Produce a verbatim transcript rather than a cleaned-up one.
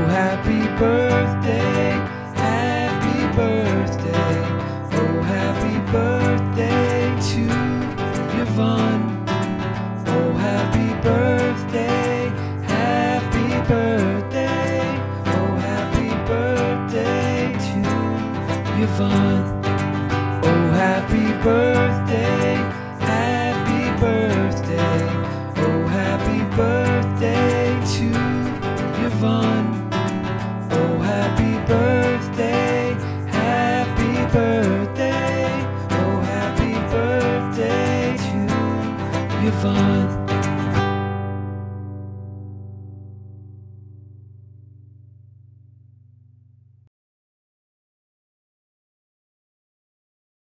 happy birthday, happy birthday, oh happy birthday to Yvonn. Oh happy birthday, happy birthday, oh happy birthday to Yvonn. Oh happy birthday, happy birthday, oh happy birthday to Yvonn. Oh happy birthday, happy birthday, oh happy birthday to Yvonn.